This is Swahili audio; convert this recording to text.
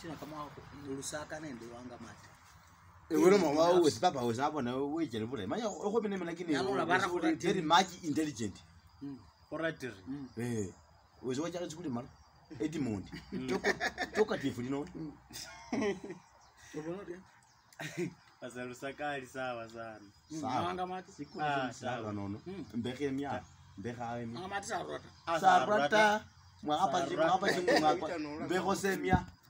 Tina kama Lusaka nende Wangamati. Wewe mama wewe sipapa wewe hapo na wewe jele bure. Manya uko mimi lakini very much intelligent. Orator. Wewe wacha zikuli mara. Edmond. Toka tifu lino. Asa Lusaka ali sawa sana. Wangamati sikuna sawa nono. Mbeke mia. Mbeka mia. Wangamati sarota. Sarota. Mwapa mwapa mbeko semia.